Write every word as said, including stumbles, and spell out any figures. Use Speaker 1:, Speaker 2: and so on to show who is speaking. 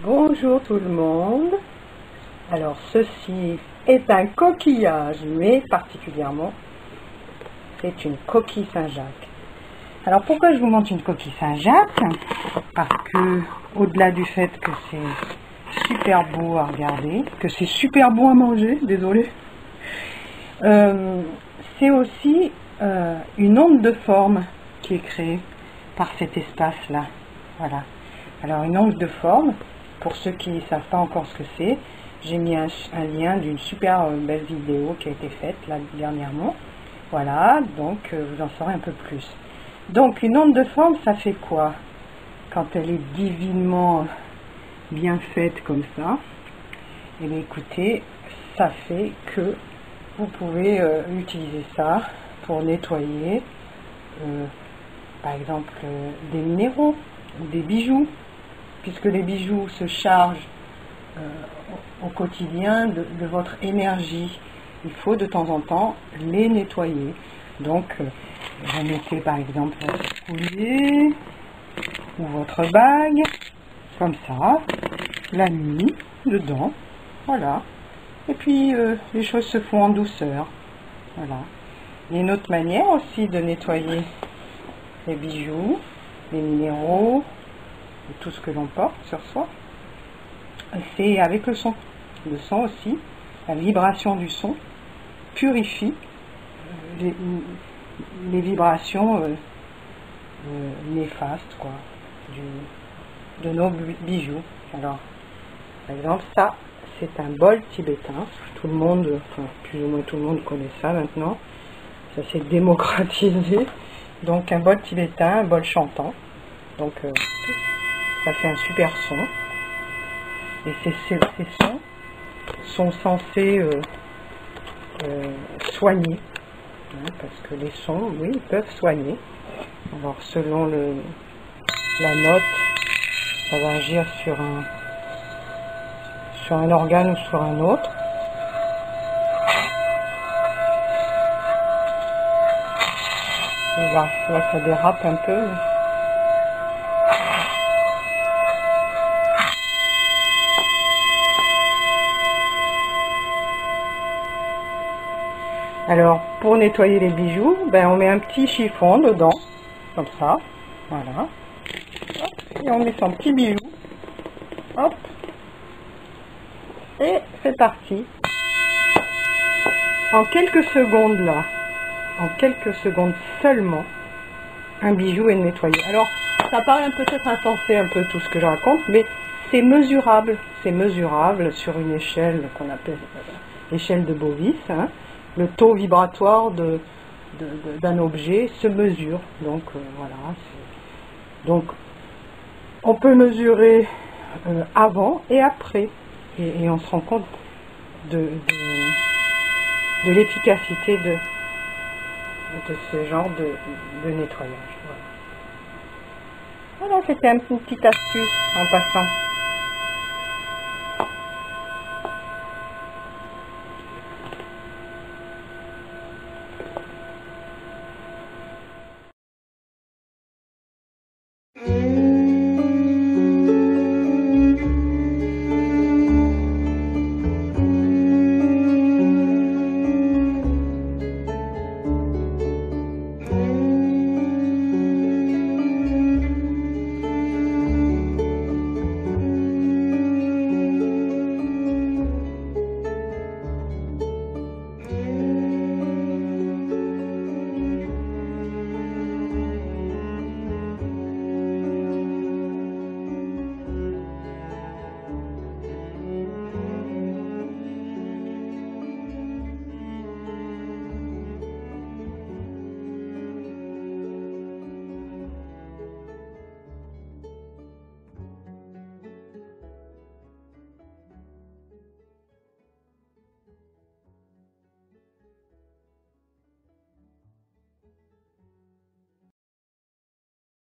Speaker 1: Bonjour tout le monde. Alors ceci est un coquillage, mais particulièrement c'est une coquille Saint-Jacques. Alors pourquoi je vous montre une coquille Saint-Jacques? Parce que au-delà du fait que c'est super beau à regarder, que c'est super bon à manger, désolé, euh, c'est aussi euh, une onde de forme qui est créée par cet espace là. Voilà. Alors une onde de forme, pour ceux qui ne savent pas encore ce que c'est, j'ai mis un, un lien d'une super euh, belle vidéo qui a été faite là dernièrement. Voilà, donc euh, vous en saurez un peu plus. Donc une onde de forme, ça fait quoi? Quand elle est divinement bien faite comme ça, et bien écoutez, ça fait que vous pouvez euh, utiliser ça pour nettoyer euh, par exemple euh, des minéraux ou des bijoux, puisque les bijoux se chargent euh, au quotidien de, de votre énergie. Il faut de temps en temps les nettoyer. Donc euh, vous mettez par exemple votre collier ou votre bague comme ça la nuit dedans, voilà, et puis euh, les choses se font en douceur. Voilà. Il y a une autre manière aussi de nettoyer les bijoux, les minéraux et tout ce que l'on porte sur soi, c'est avec le son. Le son aussi, la vibration du son purifie les, les vibrations euh, euh, néfastes quoi, du, de nos bijoux. Alors, par exemple, ça, c'est un bol tibétain. Tout le monde, enfin, plus ou moins tout le monde connaît ça maintenant. Ça s'est démocratisé. Donc, un bol tibétain, un bol chantant. Donc, euh, ça fait un super son. Et ces, ces, ces sons sont censés euh, euh, soigner. Hein, parce que les sons, oui, ils peuvent soigner. Alors, selon le, la note, ça va agir sur un, sur un organe ou sur un autre. Et là, là, ça dérape un peu. Alors, pour nettoyer les bijoux, ben, on met un petit chiffon dedans, comme ça, voilà. Et on met son petit bijou, hop, et c'est parti. En quelques secondes là, en quelques secondes seulement, un bijou est nettoyé. Alors, ça paraît peut-être insensé un peu tout ce que je raconte, mais c'est mesurable, c'est mesurable sur une échelle qu'on appelle l'échelle de Bovis, hein. Le taux vibratoire de, de, d'un objet se mesure. Donc euh, voilà. Donc on peut mesurer euh, avant et après. Et, et on se rend compte de, de, de l'efficacité de, de ce genre de, de nettoyage. Voilà, voilà, c'était une petite astuce en passant.